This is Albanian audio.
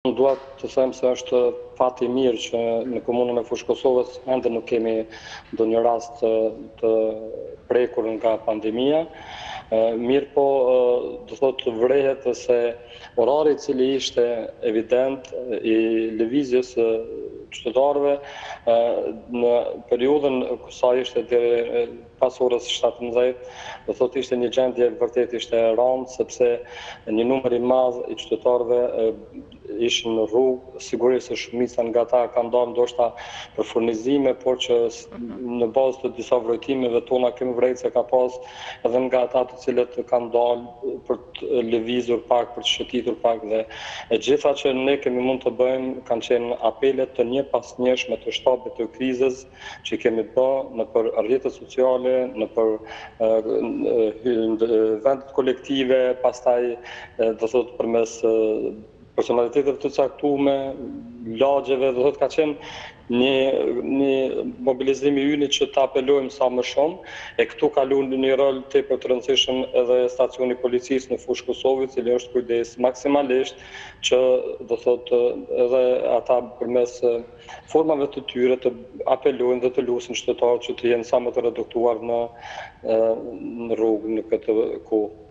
Unë dua të them se është fat i mirë që në komunën e Fushë Kosovës ende nuk kemi ndonjë rast të prekur nga pandemia. Mirë po, do thotë vrehet se orari i cili ishte evident i lëvizjes qytetarëve në periudhën sa ishte deri pas orës 17, do thotë ishte një gjendje vërtet ishte e rëndë sepse një numër i madh i qytetarëve ishin në rrugë, sigurisht se shumica nga ta kanë dalë ndoshta për furnizime, por që në bazë të disa vrojtimeve tona kemi vrejtë se ka pas edhe nga ata të cilët kanë dalë për të lëvizur pak, për të shëtitur pak dhe e gjitha që ne kemi mund të bëjmë kanë qenë apelet të një pas njëshme të shtabit të krizës që kemi bë në për rrjetet sociale, në për vendet kolektive, pastaj do thotë përmes personalitetet të caktume, lagjeve, do thotë ka qenë një mobilizim i ynë që të apelojmë sa më shumë, e këtu ka luajtur një rol tepër të rëndësishëm edhe stacioni i policisë në Fushë Kosovë, i cili është kujdes maksimalisht që do thotë edhe ata përmes formave të tyre të apelojnë dhe të lusin qytetarët që të jenë sa më të reduktuar në rrugë në këtë kohë.